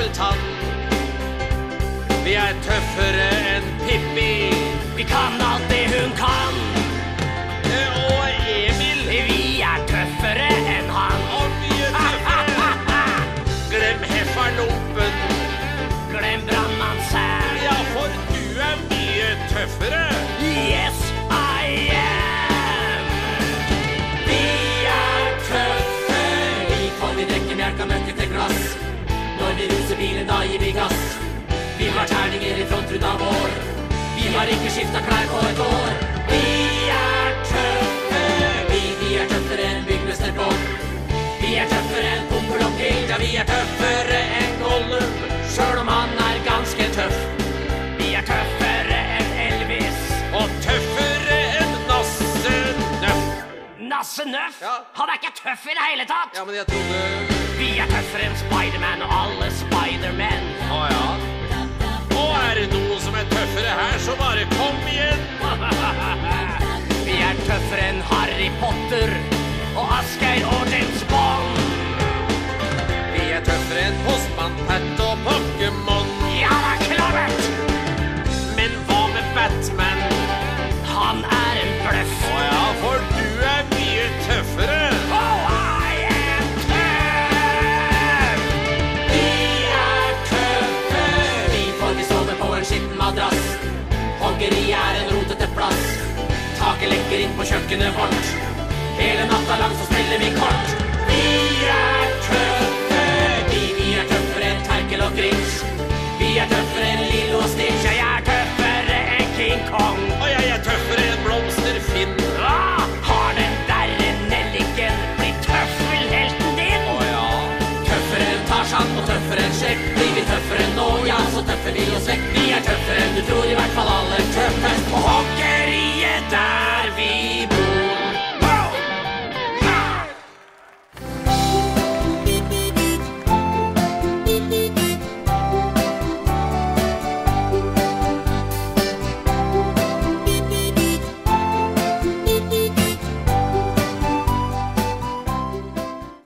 tann. Vi tøffere enn Pippi. Vi kan alt det hun kan. Og Emil. Vi tøffere enn han. Og mye tøffere. Glem heffalumpen. Glem brannmannsæl. Ja, for du mye tøffere. Yes, I am. Vi tøffe. For vi drikker melk og møkker til glass. Når vi ruser bilen, da gir vi gass. Vi har terninger i frontrunda vår. Vi har ikke skiftet klær på et år. Vi tøffe. Vi tøffere enn byggmester Bob. Vi tøffere enn Pompel og Pilt. Ja, vi tøffere enn Gollum, selv om han ganske tøff. Vi tøffere enn Elvis. Og tøffere enn Nasse Nøff. Nasse Nøff? Ja. Han ikke tøff i det hele tatt. Ja, men jeg trodde... Vi tøffere enn Spiderman og alle Spidermen. Ja. Og det noe som tøffere her, så bare kom igjen. Vi tøffere enn Harry Potter og Asgeir og James Bond. Vi tøffere enn Postmann Pat og Pokémon. Ja, det klart. Men hva med Batman? Han en bløff. Ja, for du mye tøffere. Oh, I am tøff. Vi tøffe. Vi får vi sove på en skitten madrass. Hoggeri en rotete plass. Taket lekker inn på kjøkkenet vårt. Hele natta lang så spiller vi kort.